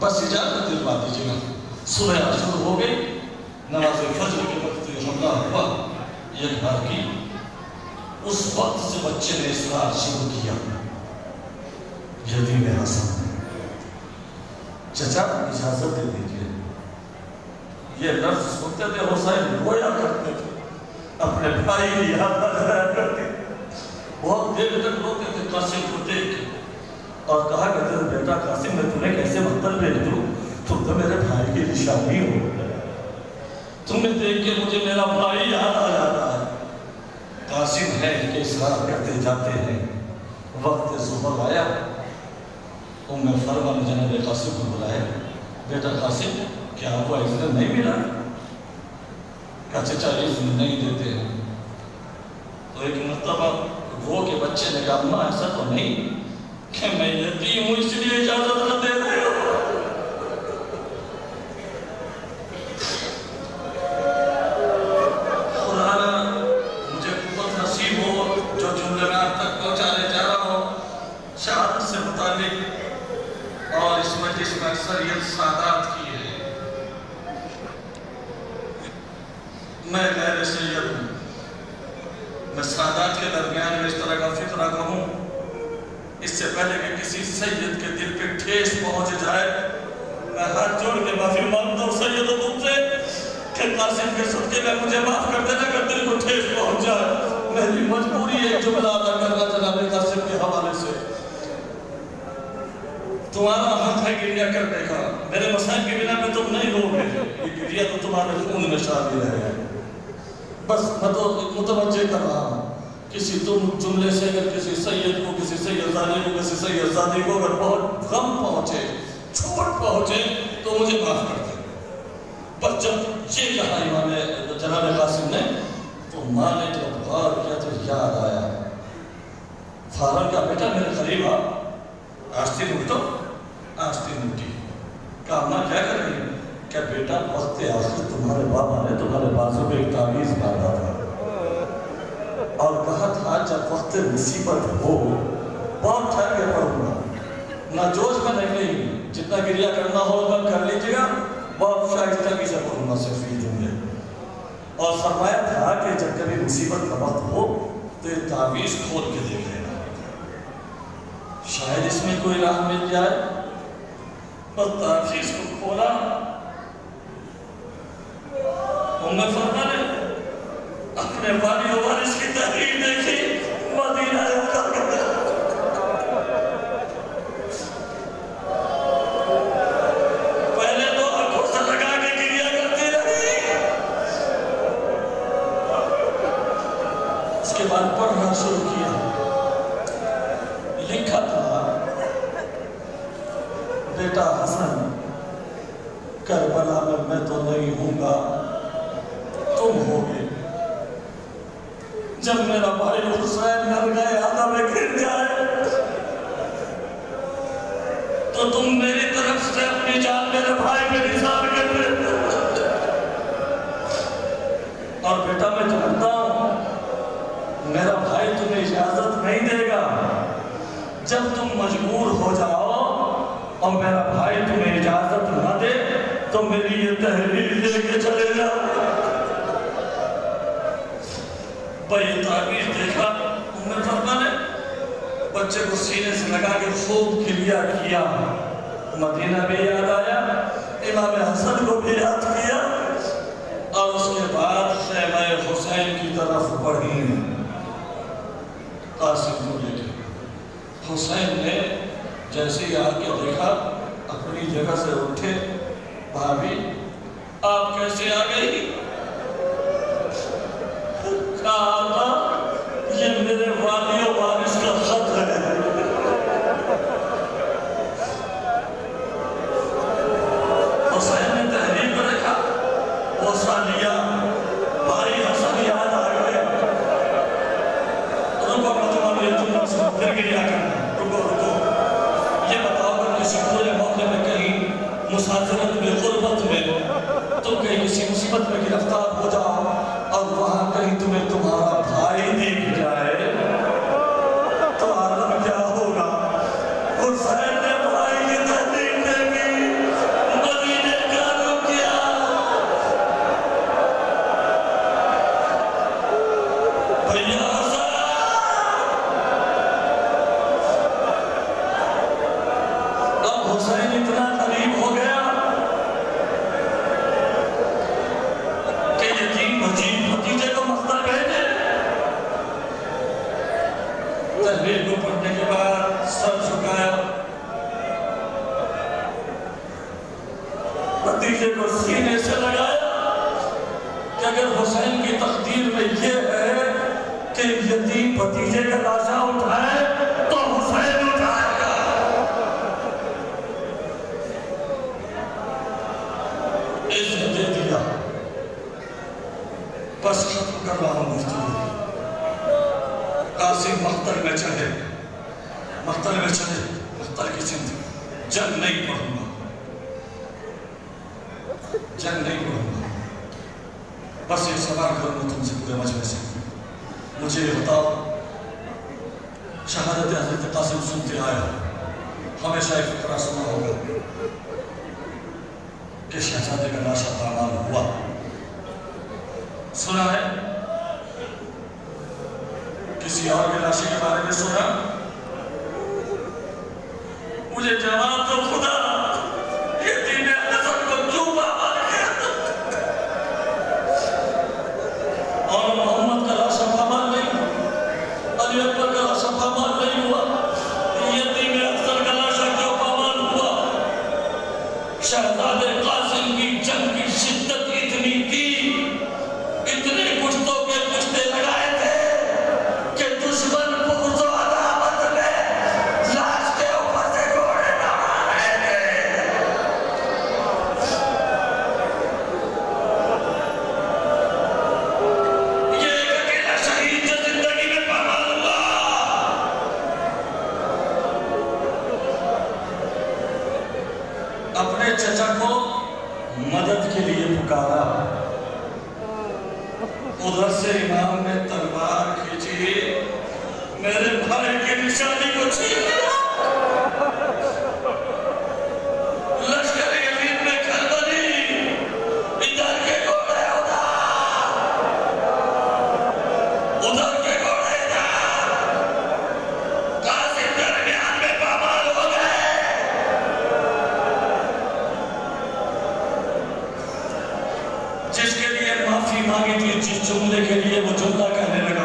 बस इजाजत दिलवा दीजिएगा। सुबह शुरू हो गई, नमाज फजर के वक्त हमला हुआ ये घर की। उस वक्त से बच्चे ने इसरार शुरू किया। यतीम हसन, चचा इजाजत दे दीजिए। ये लफ्ज सुनते थे हुसैन रोया करते थे, अपने भाई की याद कराया करते, बहुत देर तक रोते थे कासिम को देख के और कहा करते थे बेटा कासिम मैं तुम्हें कैसे मक्तल भेज दूं, तुम तो मेरे भाई की निशानी हो, तुम्हें देख के मुझे मेरा भाई याद आ जाता है। कासिम है कि इसरार करते जाते हैं। वक्त सुबह आया, उम्मे फरमा ने जनाब कासिम को बुलाया, बेटा कासिम क्या आपको इज़्ज़त नहीं मिला? क्या चचा इज़्ज़त नहीं देते हैं? तो एक मर्तबा वो के बच्चे ने कहा अम्मा ऐसा तो नहीं कि मैं यतीम हूँ इसलिए इजाजत न दे रहे हो। मुझे कुव्वत नसीब हो जो जुमले में आप तक पहुँचाने जा रहा हूँ शहादत से मुताबिक, और इस मजलिस में अक्सरियत सादात की है। मैं गैर सैयद हूँ, मैं सादात के दरमियान में इस तरह का फिक्रा कहूँ, इससे पहले कि किसी सैयद के दिल पे ठेस पहुँच जाए, मैं हाथ जोड़ के माफी मांगता हूँ सैयद तुमसे कि कासिम के सदके में मुझे माफ कर देना कि दिल को ठेस पहुँच जाए। मेरी मजबूरी है जुमला अदा करना जनाब कासिम के हवाले से। तुम्हारा हक है गिरिया करने का, मेरे मसाइल के बिना में तुम नहीं रोगे, ये गिरिया तो तुम्हारे खून में शामिल है। बस मैं तो मुतवज्जे कर रहा हूँ, किसी तुम जुमले से अगर किसी सैयद को, किसी सैयदानी को, किसी सैयदानी को अगर बहुत गम पहुँचे, चोट पहुँचे तो मुझे माफ कर दे। पर जब ये कहा इमाम जनाब कासिम ने तो माँ ने जब गौर किया तो याद आया, फारम का बेटा मेरे करीब आ, आस्तीन उठो, आस्तीन उठी। कहा माँ क्या कर रही है? क्या बेटा वक्त आखिर तुम्हारे बाबा ने तुम्हारे बाजू में एक तावीज़ बांधा था और कहा था जब वक्त मुसीबत हो बहुत ठहर के पढ़ूंगा, ना जोश में नहीं, जितना गिरिया करना हो मैं कर लीजिएगा, बहुत शाइस्तगी से पढ़ूंगा सिर्फ ये जुमले। और फरमाया था कि जब कभी मुसीबत का वक्त हो तो ये तावीज़ खोल के देख लेना, शायद इसमें कोई राह मिल जाए। और तावीज़ को खोला, उम्मे फरमा ने अपने वाली और वारिस की तहरीर देखी, मदीना पहले तो आंखों से लगा के गिरिया करती रही, उसके बाद पढ़ना शुरू किया। लिखा था बेटा हसन करबला में मैं तो नहीं हूँगा, तुम होगे। जब मेरा भाई हुसैन घर गए आधा में गिर जाए तो तुम मेरी तरफ से अपनी जान मेरे भाई पे निसार कर देते। और बेटा मैं जानता हूँ मेरा भाई तुम्हें इजाजत नहीं देगा, जब तुम मजबूर हो जाओ और मेरा भाई तुम्हें इजाजत न दे तो मेरी ये तहरीर लेके चले जाओ। ये ताबीर देखा उम्मे फरमा ने, बच्चे को सीने से लगा के खूब गिरिया किया, मदीना भी याद आया, इमाम हसन को भी याद किया और उसके बाद ख़ैमा हुसैन की तरफ बढ़ी। कासिम को लेके हुसैन ने जैसे ही आके देखा अपनी जगह से उठे, भाभी आप कैसे आ गई? कहा ये मेरे वाली और वारिस का खत है। हुसैन ने तहरीर को देखा, वो सालिया भाई हसन याद आ गए। रुको मतलब ये जुमला सुनो फिर गिरिया करना, रुको रुको। ये बताओ अगर किसी पूरे मौके में कहीं मुसाफिरत में, गुर्बत में, तुम कहीं किसी मुसीबत में गिरफ्तार हो जाओ और वहां कहीं तुम्हें तुम्हारा भाई दिख जाए तो आलम क्या होगा? हुसैन ने भाई की तहरीर देखी, حسین اتنا قریب ہو گیا کہ یتیم بھتیجے کو مقتل بھیجے. تحریر کو پڑھنے کے بعد سر جھکایا، بھتیجے کو سینے سے لگایا کہ اگر حسین کی تقدیر میں یہ ہے کہ یتیم بھتیجے کا لاشا اٹھائے تو حسین اٹھائے گا. عزت دے دیا. بس ختم کر رہا ہوں گفتگو. قاسم مقتل میں چلے، مقتل کی زندگی. جنگ نہیں پڑھوں گا، جنگ نہیں پڑھوں گا. بس ایک سوال کروں گا تم سے پورے مجمع سے، مجھے یہ بتاؤ، شہادت حضرت قاسم سنتے آیا، ہمیشہ ایک فقرہ سنا ہوگا کہ شہزادے کا لاشا پامال ہوا. سنا ہے؟ کسی اور کے لاشے کے بارے میں سنا؟ مجھے جواب دو خدا، یتیم حسن کو کیوں پامال کیا؟ اور محمد کا لاشا پامال نہیں، علی اکبر کا لاشا پامال نہیں ہوا، یتیم حسن کا لاشا کیوں پامال ہوا؟ شہزادے قاسم کی جنگ کی شدت اتنی تھی، اتنے کشتوں کے کشتے لگائے تھے کہ دشمن بغض و عداوت میں لاش کے اوپر سے گھوڑے دوڑا رہے تھے. یہ ایک اکیلا شہید جو زندگی میں پامال ہوا. اپنے چچا کو مدد کے لیے پکارا، ادھر سے امام نے تلوار کھینچی، میرے بھائی کی نشانی کو چھین لیا. لشکر یزید میں کھلبلی، ادھر کے گھوڑے ادھر کے گھوڑے ادھر. قاسم درمیان میں پامال ہو گئے. جس کے لیے معافی مانگی تھی، جس جملے کے لیے وہ جملہ کہنے لگا،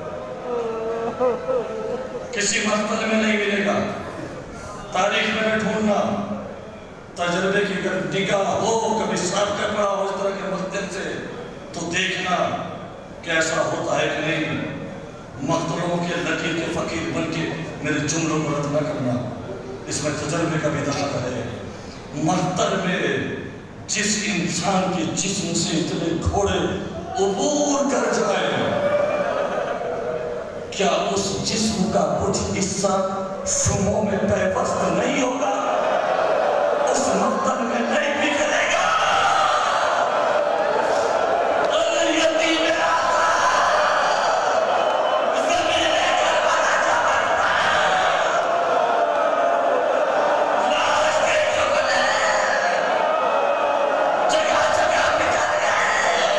کسی مقتل میں نہیں ملے گا. تاریخ میں ڈھونڈنا، تجربے کی اگر نگاہ ہو، کبھی ساتھ کر پڑا ہو اس طرح کے مقتل سے، تو دیکھنا کہ ایسا ہوتا ہے کہ نہیں. مقتلوں کے لکیر کے فقیر بن کے میرے جملوں کو رد نہ کرنا، اس میں تجربے کا بھی دخل ہے. مقتل میں جس انسان کے جسم سے اتنے گھوڑے عبور کر جائیں، کیا اس جسم کا کچھ حصہ شموں میں پیوست نہیں ہوگا؟ اس مقتل میں نہیں بکھرے گا. اگر یتیم زمین کربلا جبرتا لاش کے ٹکڑے جگہ جگہ بکھر گئے.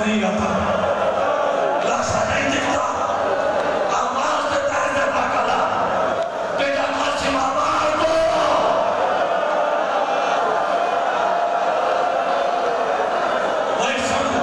نہیں آتا، لاشا نہیں دکھتا، آواز دیتا ہے زیبا کلا بیٹا ماسم آبار کو وہ ایک سڑ